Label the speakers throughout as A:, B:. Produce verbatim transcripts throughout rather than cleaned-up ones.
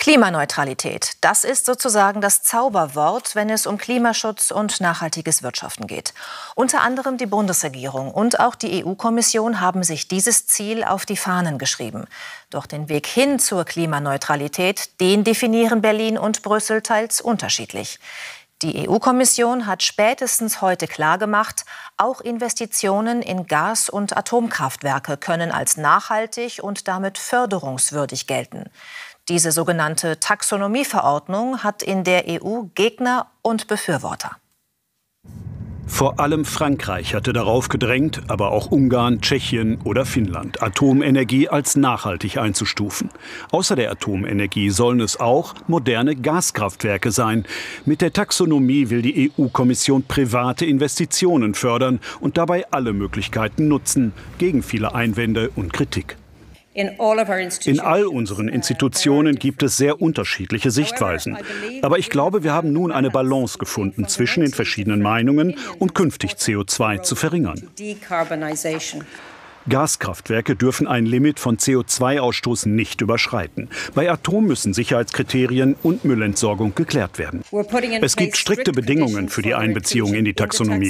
A: Klimaneutralität, das ist sozusagen das Zauberwort, wenn es um Klimaschutz und nachhaltiges Wirtschaften geht. Unter anderem die Bundesregierung und auch die E U-Kommission haben sich dieses Ziel auf die Fahnen geschrieben. Doch den Weg hin zur Klimaneutralität, den definieren Berlin und Brüssel teils unterschiedlich. Die E U-Kommission hat spätestens heute klargemacht, auch Investitionen in Gas- und Atomkraftwerke können als nachhaltig und damit förderungswürdig gelten. Diese sogenannte Taxonomieverordnung hat in der E U Gegner und Befürworter.
B: Vor allem Frankreich hatte darauf gedrängt, aber auch Ungarn, Tschechien oder Finnland, Atomenergie als nachhaltig einzustufen. Außer der Atomenergie sollen es auch moderne Gaskraftwerke sein. Mit der Taxonomie will die E U-Kommission private Investitionen fördern und dabei alle Möglichkeiten nutzen, gegen viele Einwände und Kritik. In all unseren Institutionen gibt es sehr unterschiedliche Sichtweisen. Aber ich glaube, wir haben nun eine Balance gefunden zwischen den verschiedenen Meinungen, um künftig C O zwei zu verringern. Gaskraftwerke dürfen ein Limit von C O zwei Ausstoß nicht überschreiten. Bei Atom müssen Sicherheitskriterien und Müllentsorgung geklärt werden. Es gibt strikte Bedingungen für die Einbeziehung in die Taxonomie.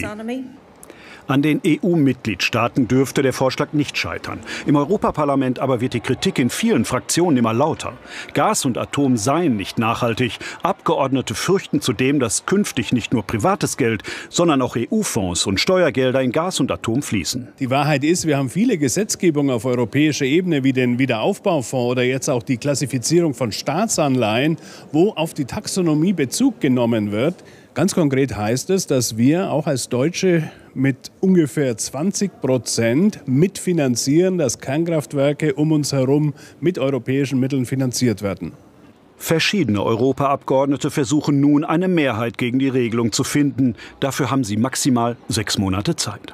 B: An den E U-Mitgliedstaaten dürfte der Vorschlag nicht scheitern. Im Europaparlament aber wird die Kritik in vielen Fraktionen immer lauter. Gas und Atom seien nicht nachhaltig. Abgeordnete fürchten zudem, dass künftig nicht nur privates Geld, sondern auch E U-Fonds und Steuergelder in Gas und Atom fließen.
C: Die Wahrheit ist, wir haben viele Gesetzgebungen auf europäischer Ebene, wie den Wiederaufbaufonds oder jetzt auch die Klassifizierung von Staatsanleihen, wo auf die Taxonomie Bezug genommen wird. Ganz konkret heißt es, dass wir auch als Deutsche mit ungefähr zwanzig Prozent mitfinanzieren, dass Kernkraftwerke um uns herum mit europäischen Mitteln finanziert werden.
B: Verschiedene Europaabgeordnete versuchen nun, eine Mehrheit gegen die Regelung zu finden. Dafür haben sie maximal sechs Monate Zeit.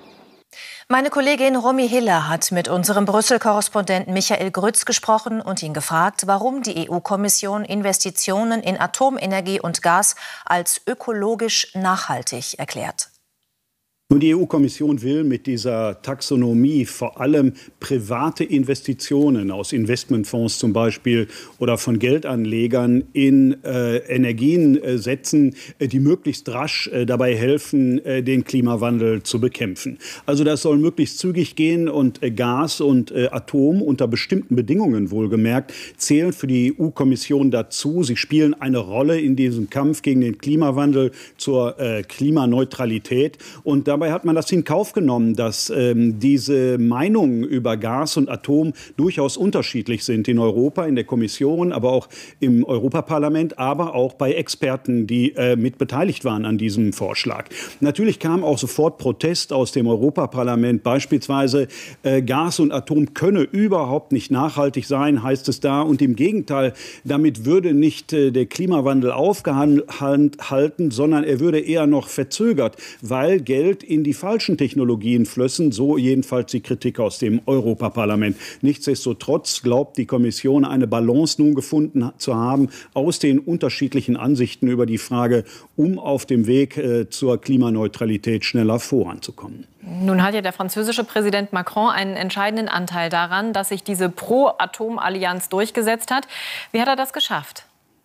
A: Meine Kollegin Romy Hiller hat mit unserem Brüssel-Korrespondenten Michael Grütz gesprochen und ihn gefragt, warum die E U-Kommission Investitionen in Atomenergie und Gas als ökologisch nachhaltig erklärt.
B: Nun, die E U-Kommission will mit dieser Taxonomie vor allem private Investitionen aus Investmentfonds zum Beispiel oder von Geldanlegern in äh, Energien äh, setzen, äh, die möglichst rasch äh, dabei helfen, äh, den Klimawandel zu bekämpfen. Also das soll möglichst zügig gehen und äh, Gas und äh, Atom unter bestimmten Bedingungen wohlgemerkt zählen für die E U-Kommission dazu. Sie spielen eine Rolle in diesem Kampf gegen den Klimawandel zur äh, Klimaneutralität und da Dabei hat man das in Kauf genommen, dass ähm, diese Meinungen über Gas und Atom durchaus unterschiedlich sind in Europa, in der Kommission, aber auch im Europaparlament, aber auch bei Experten, die äh, mit beteiligt waren an diesem Vorschlag. Natürlich kam auch sofort Protest aus dem Europaparlament, beispielsweise äh, Gas und Atom könne überhaupt nicht nachhaltig sein, heißt es da. Und im Gegenteil, damit würde nicht äh, der Klimawandel aufgehalten, sondern er würde eher noch verzögert, weil Geld in die falschen Technologien flössen, so jedenfalls die Kritik aus dem Europaparlament. Nichtsdestotrotz glaubt die Kommission, eine Balance nun gefunden zu haben aus den unterschiedlichen Ansichten über die Frage, um auf dem Weg äh, zur Klimaneutralität schneller voranzukommen.
D: Nun hat ja der französische Präsident Macron einen entscheidenden Anteil daran, dass sich diese Pro-Atom-Allianz durchgesetzt hat. Wie hat er das geschafft?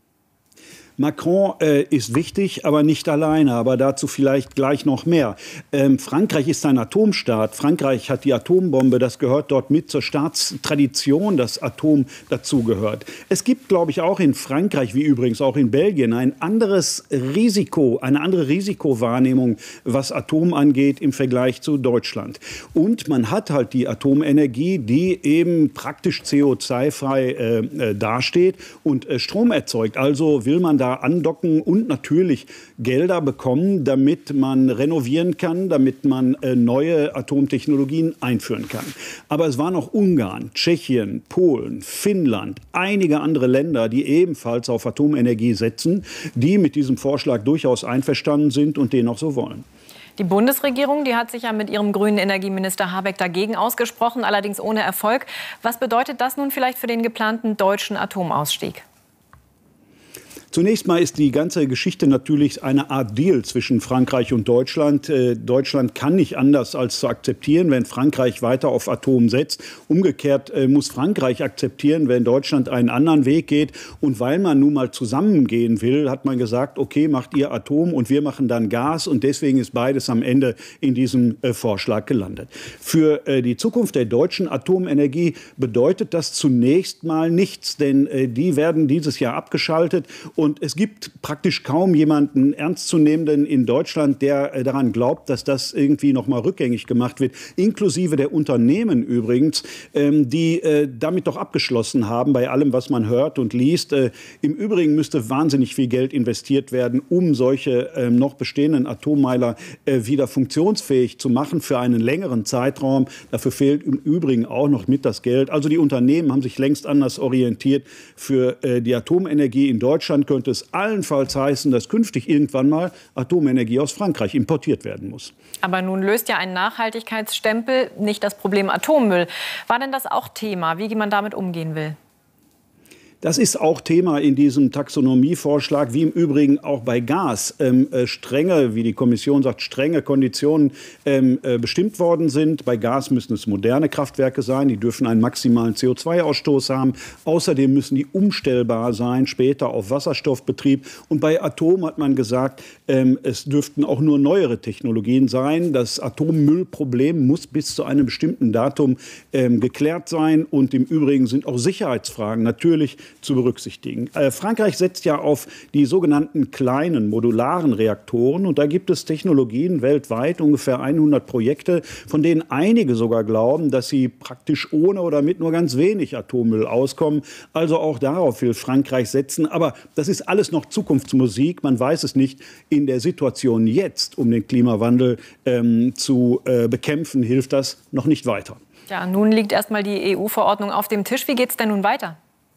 B: Macron äh, ist wichtig, aber nicht alleine. Aber dazu vielleicht gleich noch mehr. Ähm, Frankreich ist ein Atomstaat. Frankreich hat die Atombombe. Das gehört dort mit zur Staatstradition, dass Atom dazugehört. Es gibt, glaube ich, auch in Frankreich, wie übrigens auch in Belgien, ein anderes Risiko, eine andere Risikowahrnehmung, was Atom angeht im Vergleich zu Deutschland. Und man hat halt die Atomenergie, die eben praktisch C O zwei frei äh, dasteht und äh, Strom erzeugt. Also will man da andocken und natürlich Gelder bekommen, damit man renovieren kann, damit man äh, neue Atomtechnologien einführen kann. Aber es waren auch Ungarn, Tschechien, Polen, Finnland, einige andere Länder, die ebenfalls auf Atomenergie setzen, die mit diesem Vorschlag durchaus einverstanden sind und den auch so wollen.
D: Die Bundesregierung, die hat sich ja mit ihrem grünen Energieminister Habeck dagegen ausgesprochen, allerdings ohne Erfolg. Was bedeutet das nun vielleicht für den geplanten deutschen Atomausstieg?
B: Zunächst mal ist die ganze Geschichte natürlich eine Art Deal zwischen Frankreich und Deutschland. Äh, Deutschland kann nicht anders als zu akzeptieren, wenn Frankreich weiter auf Atom setzt. Umgekehrt äh, muss Frankreich akzeptieren, wenn Deutschland einen anderen Weg geht. Und weil man nun mal zusammengehen will, hat man gesagt, okay, macht ihr Atom und wir machen dann Gas. Und deswegen ist beides am Ende in diesem äh, Vorschlag gelandet. Für äh, die Zukunft der deutschen Atomenergie bedeutet das zunächst mal nichts, denn äh, die werden dieses Jahr abgeschaltet. Und es gibt praktisch kaum jemanden Ernstzunehmenden in Deutschland, der äh, daran glaubt, dass das irgendwie noch mal rückgängig gemacht wird, inklusive der Unternehmen übrigens, ähm, die äh, damit doch abgeschlossen haben bei allem, was man hört und liest. Äh, Im Übrigen müsste wahnsinnig viel Geld investiert werden, um solche äh, noch bestehenden Atommeiler äh, wieder funktionsfähig zu machen für einen längeren Zeitraum. Dafür fehlt im Übrigen auch noch mit das Geld. Also die Unternehmen haben sich längst anders orientiert. Für äh, die Atomenergie in Deutschland könnte es allenfalls heißen, dass künftig irgendwann mal Atomenergie aus Frankreich importiert werden muss.
D: Aber nun löst ja ein Nachhaltigkeitsstempel nicht das Problem Atommüll. War denn das auch Thema, wie man damit umgehen will?
B: Das ist auch Thema in diesem Taxonomievorschlag, wie im Übrigen auch bei Gas. Ähm, äh, strenge, wie die Kommission sagt, strenge Konditionen ähm, äh, bestimmt worden sind. Bei Gas müssen es moderne Kraftwerke sein, die dürfen einen maximalen C O zwei Ausstoß haben. Außerdem müssen die umstellbar sein, später auf Wasserstoffbetrieb. Und bei Atom hat man gesagt, ähm, es dürften auch nur neuere Technologien sein. Das Atommüllproblem muss bis zu einem bestimmten Datum ähm, geklärt sein. Und im Übrigen sind auch Sicherheitsfragen natürlich zu berücksichtigen. Äh, Frankreich setzt ja auf die sogenannten kleinen modularen Reaktoren und da gibt es Technologien weltweit, ungefähr hundert Projekte, von denen einige sogar glauben, dass sie praktisch ohne oder mit nur ganz wenig Atommüll auskommen. Also auch darauf will Frankreich setzen. Aber das ist alles noch Zukunftsmusik. Man weiß es nicht. In der Situation jetzt, um den Klimawandel ähm, zu äh, bekämpfen, hilft das noch nicht weiter.
D: Ja, nun liegt erst mal die E U-Verordnung auf dem Tisch. Wie geht es denn nun weiter?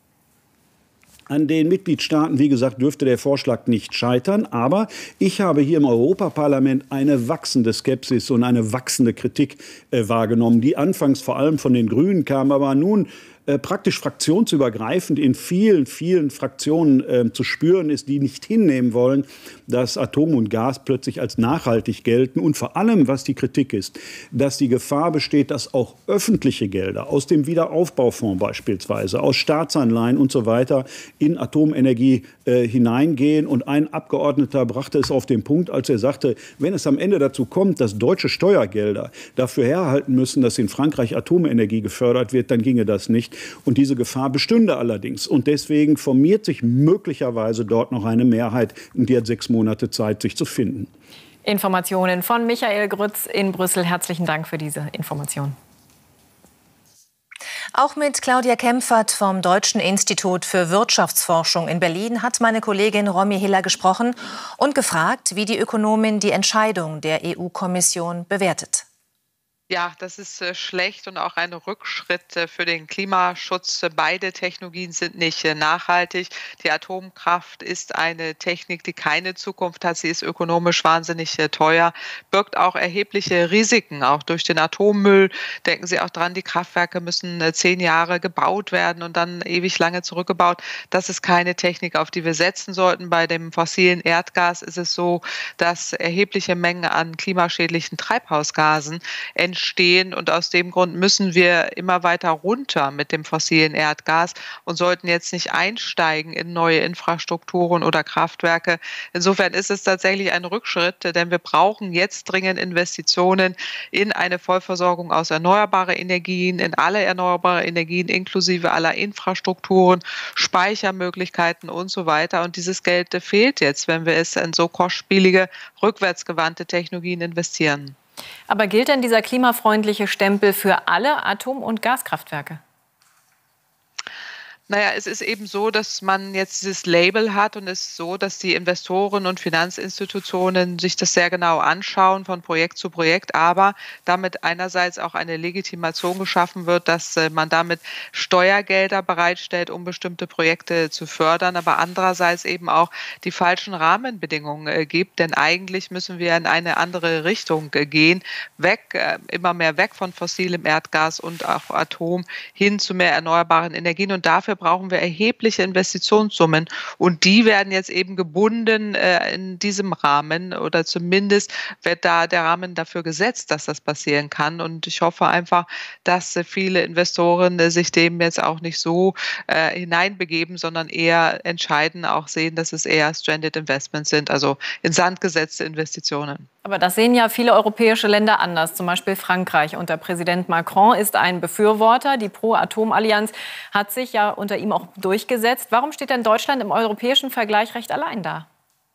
B: An den Mitgliedstaaten, wie gesagt, dürfte der Vorschlag nicht scheitern. Aber ich habe hier im Europaparlament eine wachsende Skepsis und eine wachsende Kritik äh, wahrgenommen, die anfangs vor allem von den Grünen kam, aber nun äh, praktisch fraktionsübergreifend in vielen, vielen Fraktionen äh, zu spüren ist, die nicht hinnehmen wollen, dass Atom und Gas plötzlich als nachhaltig gelten. Und vor allem, was die Kritik ist, dass die Gefahr besteht, dass auch öffentliche Gelder aus dem Wiederaufbaufonds beispielsweise, aus Staatsanleihen und so weiter in Atomenergie äh, hineingehen. Und ein Abgeordneter brachte es auf den Punkt, als er sagte, wenn es am Ende dazu kommt, dass deutsche Steuergelder dafür herhalten müssen, dass in Frankreich Atomenergie gefördert wird, dann ginge das nicht. Und diese Gefahr bestünde allerdings. Und deswegen formiert sich möglicherweise dort noch eine Mehrheit, und die hat sechs Monate Zeit, sich zu finden.
D: Informationen von Michael Grütz in Brüssel. Herzlichen Dank für diese Information.
A: Auch mit Claudia Kempfert vom Deutschen Institut für Wirtschaftsforschung in Berlin hat meine Kollegin Romy Hiller gesprochen und gefragt, wie die Ökonomin die Entscheidung der E U-Kommission bewertet.
E: Ja, das ist äh, schlecht und auch ein Rückschritt äh, für den Klimaschutz. Beide Technologien sind nicht äh, nachhaltig. Die Atomkraft ist eine Technik, die keine Zukunft hat. Sie ist ökonomisch wahnsinnig äh, teuer, birgt auch erhebliche Risiken, auch durch den Atommüll. Denken Sie auch dran, die Kraftwerke müssen äh, zehn Jahre gebaut werden und dann ewig lange zurückgebaut. Das ist keine Technik, auf die wir setzen sollten. Bei dem fossilen Erdgas ist es so, dass erhebliche Mengen an klimaschädlichen Treibhausgasen entstehen. Stehen. Und aus dem Grund müssen wir immer weiter runter mit dem fossilen Erdgas und sollten jetzt nicht einsteigen in neue Infrastrukturen oder Kraftwerke. Insofern ist es tatsächlich ein Rückschritt, denn wir brauchen jetzt dringend Investitionen in eine Vollversorgung aus erneuerbaren Energien, in alle erneuerbaren Energien inklusive aller Infrastrukturen, Speichermöglichkeiten und so weiter. Und dieses Geld fehlt jetzt, wenn wir es in so kostspielige, rückwärtsgewandte Technologien investieren.
D: Aber gilt denn dieser klimafreundliche Stempel für alle Atom- und Gaskraftwerke?
E: Naja, es ist eben so, dass man jetzt dieses Label hat und es ist so, dass die Investoren und Finanzinstitutionen sich das sehr genau anschauen von Projekt zu Projekt, aber damit einerseits auch eine Legitimation geschaffen wird, dass man damit Steuergelder bereitstellt, um bestimmte Projekte zu fördern, aber andererseits eben auch die falschen Rahmenbedingungen gibt, denn eigentlich müssen wir in eine andere Richtung gehen, weg, immer mehr weg von fossilem Erdgas und auch Atom hin zu mehr erneuerbaren Energien und dafür dafür brauchen wir erhebliche Investitionssummen. Und die werden jetzt eben gebunden äh, in diesem Rahmen, oder zumindest wird da der Rahmen dafür gesetzt, dass das passieren kann. Und ich hoffe einfach, dass äh, viele Investoren äh, sich dem jetzt auch nicht so äh, hineinbegeben, sondern eher entscheiden, auch sehen, dass es eher Stranded Investments sind, also in Sand gesetzte Investitionen.
D: Aber das sehen ja viele europäische Länder anders, zum Beispiel Frankreich. Und der Präsident Macron ist ein Befürworter. Die Pro-Atom-Allianz hat sich ja unter ihm auch durchgesetzt. Warum steht denn Deutschland im europäischen Vergleich recht allein da?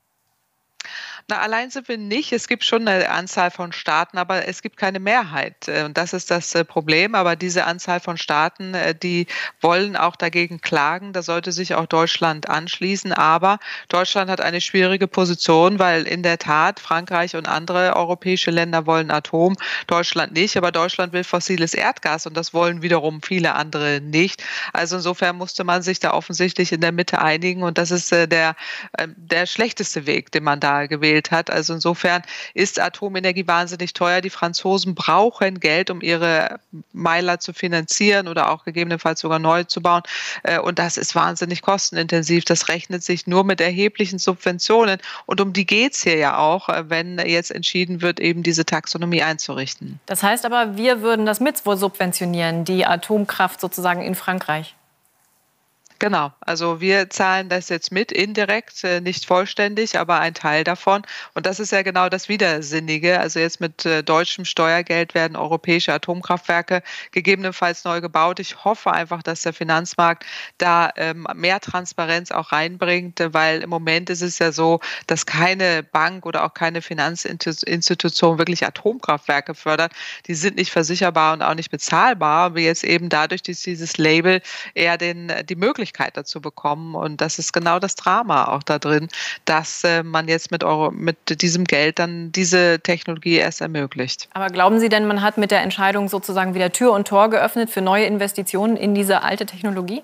E: Na, allein sind wir nicht. Es gibt schon eine Anzahl von Staaten, aber es gibt keine Mehrheit. Und das ist das Problem. Aber diese Anzahl von Staaten, die wollen auch dagegen klagen. Da sollte sich auch Deutschland anschließen. Aber Deutschland hat eine schwierige Position, weil in der Tat Frankreich und andere europäische Länder wollen Atom, Deutschland nicht. Aber Deutschland will fossiles Erdgas und das wollen wiederum viele andere nicht. Also insofern musste man sich da offensichtlich in der Mitte einigen. Und das ist der, der schlechteste Weg, den man da gewählt hat. Also insofern ist Atomenergie wahnsinnig teuer. Die Franzosen brauchen Geld, um ihre Meiler zu finanzieren oder auch gegebenenfalls sogar neu zu bauen. Und das ist wahnsinnig kostenintensiv. Das rechnet sich nur mit erheblichen Subventionen. Und um die geht es hier ja auch, wenn jetzt entschieden wird, eben diese Taxonomie einzurichten.
D: Das heißt aber, wir würden das mit subventionieren, die Atomkraft sozusagen in Frankreich.
E: Genau, also wir zahlen das jetzt mit, indirekt, nicht vollständig, aber ein Teil davon. Und das ist ja genau das Widersinnige. Also jetzt mit äh, deutschem Steuergeld werden europäische Atomkraftwerke gegebenenfalls neu gebaut. Ich hoffe einfach, dass der Finanzmarkt da ähm, mehr Transparenz auch reinbringt, weil im Moment ist es ja so, dass keine Bank oder auch keine Finanzinstitution wirklich Atomkraftwerke fördert. Die sind nicht versicherbar und auch nicht bezahlbar, aber jetzt eben dadurch, dass dieses Label eher den, die Möglichkeit dazu bekommen. Und das ist genau das Drama auch da drin, dass äh, man jetzt mit, Euro, mit diesem Geld dann diese Technologie erst ermöglicht.
D: Aber glauben Sie denn, man hat mit der Entscheidung sozusagen wieder Tür und Tor geöffnet für neue Investitionen in diese alte Technologie?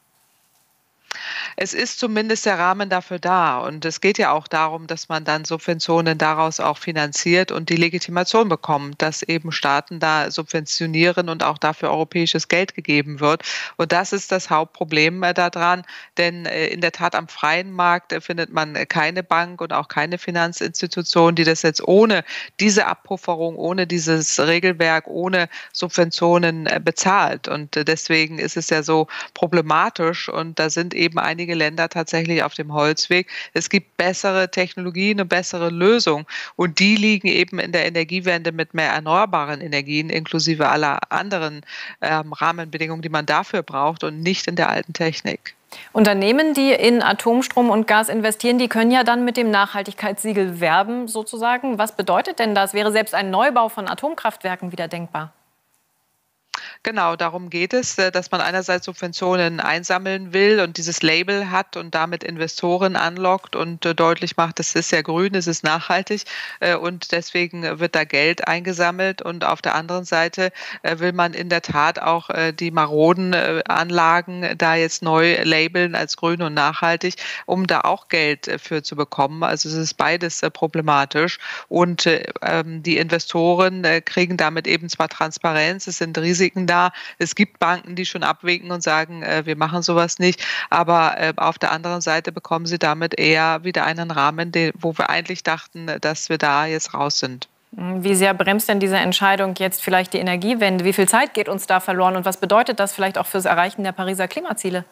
E: Es ist zumindest der Rahmen dafür da. Und es geht ja auch darum, dass man dann Subventionen daraus auch finanziert und die Legitimation bekommt, dass eben Staaten da subventionieren und auch dafür europäisches Geld gegeben wird. Und das ist das Hauptproblem daran, denn in der Tat am freien Markt findet man keine Bank und auch keine Finanzinstitution, die das jetzt ohne diese Abpufferung, ohne dieses Regelwerk, ohne Subventionen bezahlt. Und deswegen ist es ja so problematisch und da sind eben einige Länder tatsächlich auf dem Holzweg. Es gibt bessere Technologien, eine bessere Lösung und die liegen eben in der Energiewende mit mehr erneuerbaren Energien inklusive aller anderen ähm, Rahmenbedingungen, die man dafür braucht und nicht in der alten Technik.
D: Unternehmen, die in Atomstrom und Gas investieren, die können ja dann mit dem Nachhaltigkeitssiegel werben sozusagen. Was bedeutet denn das? Wäre selbst ein Neubau von Atomkraftwerken wieder denkbar?
E: Genau, darum geht es, dass man einerseits Subventionen einsammeln will und dieses Label hat und damit Investoren anlockt und deutlich macht, es ist ja grün, es ist nachhaltig und deswegen wird da Geld eingesammelt. Und auf der anderen Seite will man in der Tat auch die maroden Anlagen da jetzt neu labeln als grün und nachhaltig, um da auch Geld für zu bekommen. Also es ist beides problematisch und die Investoren kriegen damit eben zwar Transparenz, es sind Risiken da. Es gibt Banken, die schon abwinken und sagen, äh, wir machen sowas nicht. Aber äh, auf der anderen Seite bekommen sie damit eher wieder einen Rahmen, den, wo wir eigentlich dachten, dass wir da jetzt raus sind.
D: Wie sehr bremst denn diese Entscheidung jetzt vielleicht die Energiewende? Wie viel Zeit geht uns da verloren? Und was bedeutet das vielleicht auch fürs Erreichen der Pariser Klimaziele?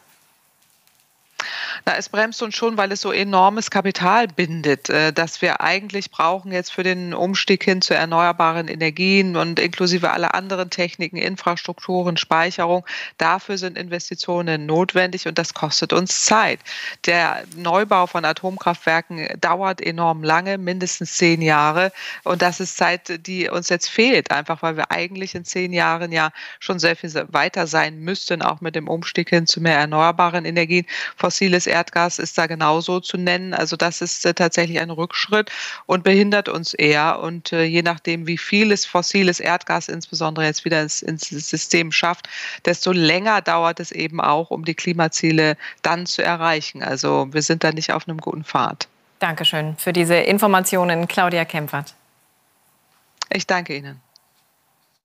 E: Na, es bremst uns schon, weil es so enormes Kapital bindet, äh, das wir eigentlich brauchen jetzt für den Umstieg hin zu erneuerbaren Energien und inklusive aller anderen Techniken, Infrastrukturen, Speicherung. Dafür sind Investitionen notwendig und das kostet uns Zeit. Der Neubau von Atomkraftwerken dauert enorm lange, mindestens zehn Jahre. Und das ist Zeit, die uns jetzt fehlt, einfach weil wir eigentlich in zehn Jahren ja schon sehr viel weiter sein müssten, auch mit dem Umstieg hin zu mehr erneuerbaren Energien. Fossiles Erdgas ist da genauso zu nennen. Also das ist äh, tatsächlich ein Rückschritt und behindert uns eher. Und äh, je nachdem, wie vieles fossiles Erdgas insbesondere jetzt wieder ins, ins System schafft, desto länger dauert es eben auch, um die Klimaziele dann zu erreichen. Also wir sind da nicht auf einem guten Pfad.
D: Dankeschön für diese Informationen, Claudia Kempfert.
E: Ich danke Ihnen.